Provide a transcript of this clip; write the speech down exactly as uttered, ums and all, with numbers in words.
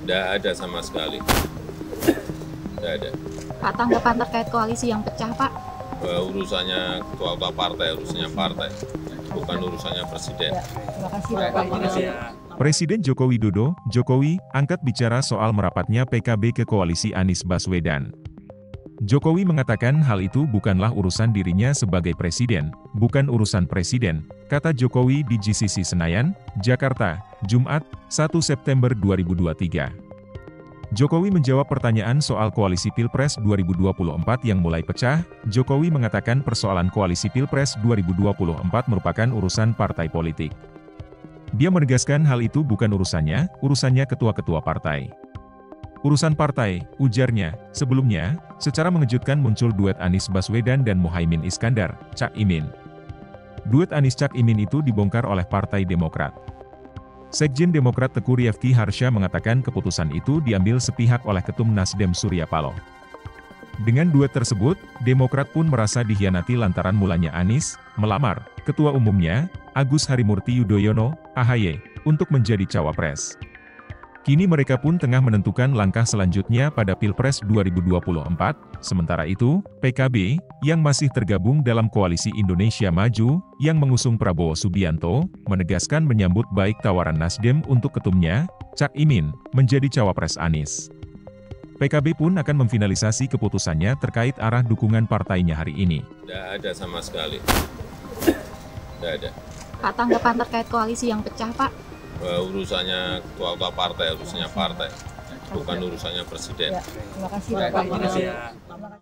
Tidak ada sama sekali. Tidak ada. Pak, tanggapan terkait koalisi yang pecah, Pak? Bahwa urusannya ketua-ketua partai, urusannya partai, bukan urusannya presiden. Ya, terima kasih, Bapak. Presiden Joko Widodo, Jokowi, angkat bicara soal merapatnya P K B ke koalisi Anies Baswedan. Jokowi mengatakan hal itu bukanlah urusan dirinya sebagai presiden, bukan urusan presiden, kata Jokowi di G C C Senayan, Jakarta, Jumat, satu September dua ribu dua puluh tiga. Jokowi menjawab pertanyaan soal koalisi Pilpres dua ribu dua puluh empat yang mulai pecah. Jokowi mengatakan persoalan koalisi Pilpres dua ribu dua puluh empat merupakan urusan partai politik. Dia menegaskan hal itu bukan urusannya, urusannya ketua-ketua partai. Urusan partai, ujarnya. Sebelumnya, secara mengejutkan muncul duet Anies Baswedan dan Muhaimin Iskandar, Cak Imin. Duet Anies Cak Imin itu dibongkar oleh Partai Demokrat. Sekjen Demokrat Teguh Rifki Harsha mengatakan keputusan itu diambil sepihak oleh Ketum Nasdem Surya Paloh. Dengan duet tersebut, Demokrat pun merasa dikhianati lantaran mulanya Anies melamar Ketua Umumnya, Agus Harimurti Yudhoyono, A H Y, untuk menjadi cawapres. Kini mereka pun tengah menentukan langkah selanjutnya pada Pilpres dua ribu dua puluh empat, sementara itu, P K B, yang masih tergabung dalam Koalisi Indonesia Maju, yang mengusung Prabowo Subianto, menegaskan menyambut baik tawaran Nasdem untuk ketumnya, Cak Imin, menjadi cawapres Anies. P K B pun akan memfinalisasi keputusannya terkait arah dukungan partainya hari ini. Tidak ada sama sekali. Tidak ada. Pak, tanggapan terkait koalisi yang pecah, Pak? Bahwa urusannya ketua-ketua partai, urusannya partai, bukan urusannya presiden. Ya, terima kasih, Bapak.